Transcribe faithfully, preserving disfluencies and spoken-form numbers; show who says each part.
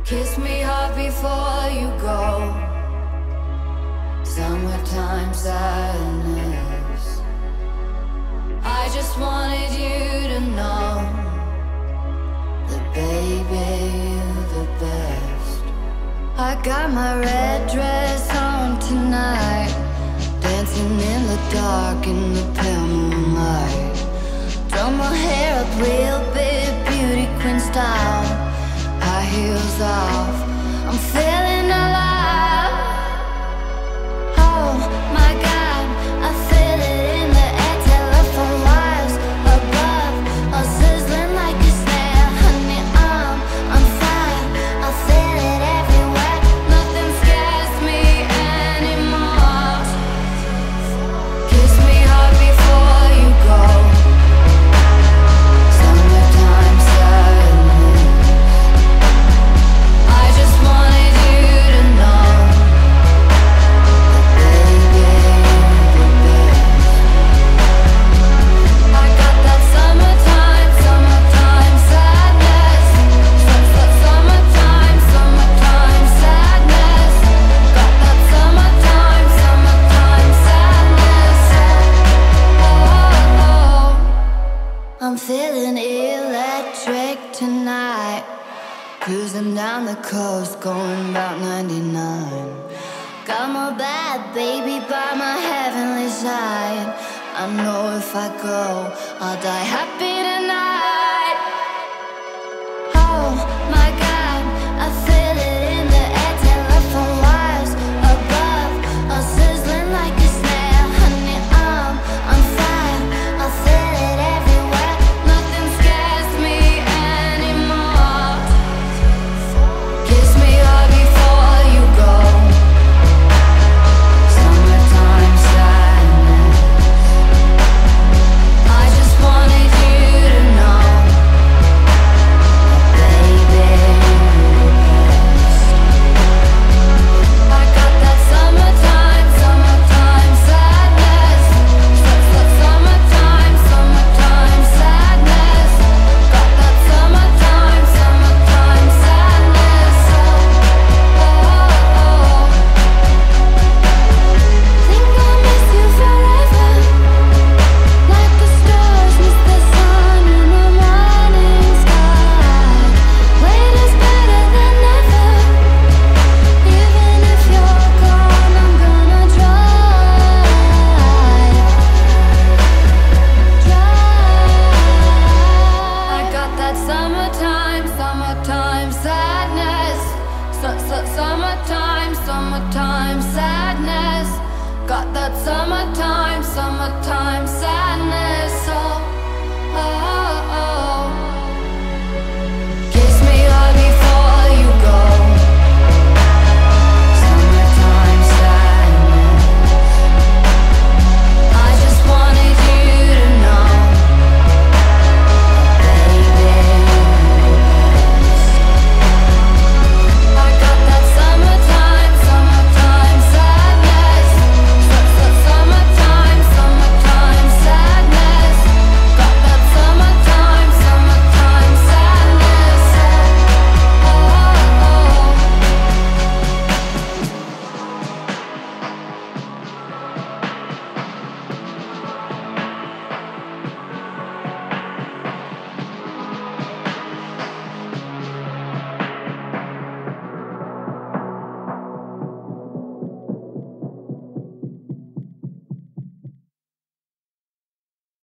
Speaker 1: Kiss me hard before you go. Summertime sadness. I just wanted you to know that baby, you're the best. I got my red dress on tonight, dancing in the dark in the pale moonlight. Drum my hair up real big, beauty queen style. High heels off, I'm feeling alive. Oh my God, I feel it in the air. Telephone wires above, all sizzling like a snare. Honey, I'm on fire, I feel it everywhere. Nothing scares me anymore. Kiss me hard before you go. Summertime sadness. I just wanted you to know that baby, you're the best. I got that summertime, summertime sadness. Su- su- Summertime, summertime sadness. Got that summertime, summertime sadness. Oh, oh. I'm feeling electric tonight. Cruising down the coast, going about ninety-nine. Got my bad baby by my heavenly side. I know if I go, I'll die happy tonight. Oh my God, I feel it in the air. Telephone wires above, all sizzling like a snare. Honey, I'm on fire, I feel it everywhere. Nothing scares me anymore. Kiss me hard before you go. Summertime sadness. I just wanted you to know that baby, you're the best. I got that summertime, summertime sadness. Su- su- Summertime, summertime sadness. Got that summertime, summertime sadness. Oh, oh. Think I'll miss you forever, like the stars miss the sun in the morning sky. Wait is better than never. Even if you're gone, I'm gonna try. I got that summertime, summertime sadness. Su- su- Summertime, summertime sadness. Got that summertime, summertime sadness.